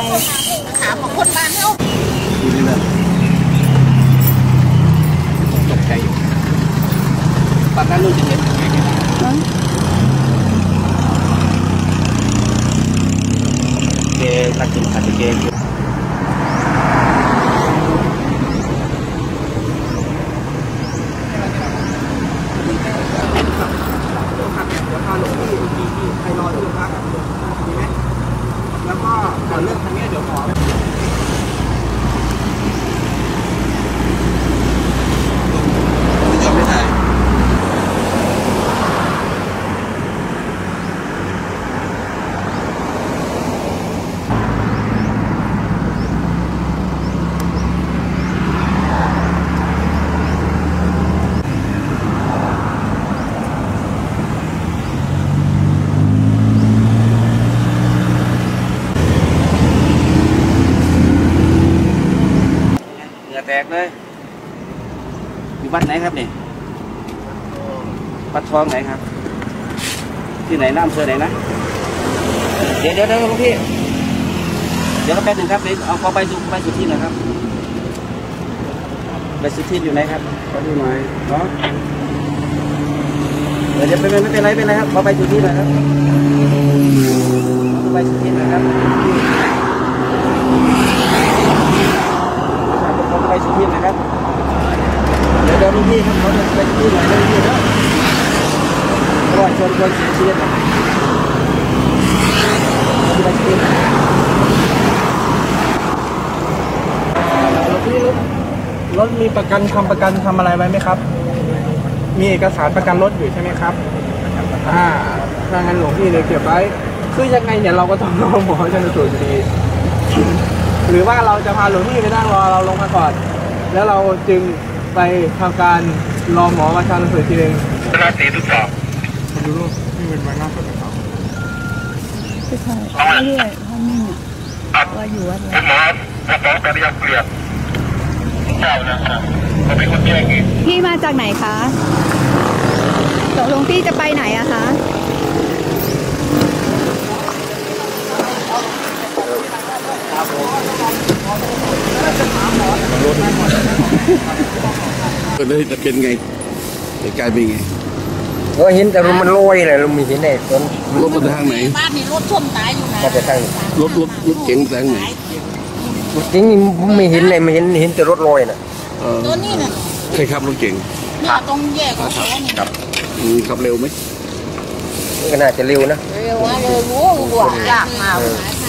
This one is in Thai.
ขาของคนบ้านเขาดูนี่นะตกใจอยู่ปากนั้นรู้จะเห็นยังไงกันเกย์ตัดกินขาดเกย์แล้วก็ก่อนเรื่องทางนี้เดี๋ยวขอจะไม่ถ่ายแตกเลยอยู่บ้านไหนครับนี่วัดทองไหนครับที่ไหนน้ำเสือไหนนะเดี๋ยวหลวงพี่เดี๋ยวก็แป๊บนึงครับเอาขอไปสุดที่หน่อยครับไปสุดที่อยู่ไหนครับขอดูหน่อยเนาะเดี๋ยวไม่เป็นไรครับขอไปสุดที่หน่อยครับไปสุดที่หน่อยครับไปสุดที่นะครับเดี๋ยวลูกพี่ครับเขาจะไปสุดที่ไหนลูกพี่นะเพราะว่าชนคนเสียชีวิตนะไปสุดที่รถมีประกันทำอะไรไว้ไหมครับมีเอกสารประกันรถอยู่ใช่ไหมครับถ้างั้นหลวงพี่เลยเก็บไว้คือยังไงเนี่ยเราก็ต้องรอหมอชันสูตรดีหรือว่าเราจะพาหลวงพี่ไปนั่งรอเราลงมาก่อนแล้วเราจึงไปทำการรอหมอมาชันสูตรทีนึงราศีทุกสอบมาดูรูปนี่เป็นใบหน้าสดนะครับไม่ใช่ไม่ด้วยเขาไม่เนี่ยว่าอยู่วัดคุณหมอมาฟ้องการยักเกลียดเจ้านะครับเขาเป็นคนแจ้งเองพี่มาจากไหนคะตกลงพี่จะไปไหนอะคะก็เลยจะเป็นไงเหตุการณ์เป็นไงก็เห็นแต่มันลอยเลยเราไม่เห็นไอ้ต้นรถมาทางไหนบ้านนี้รถท่วมตายอยู่นะมาจากทางรถเก๋งทางไหนจริงไม่เห็นเลยไม่เห็นแต่รถลอยน่ะตัวนี้น่ะใครขับรถเก๋งเนี่ยตรงแยกของเขาเนี่ยขับเร็วไหมก็น่าจะเร็วนะเร็วรู้ยากมาก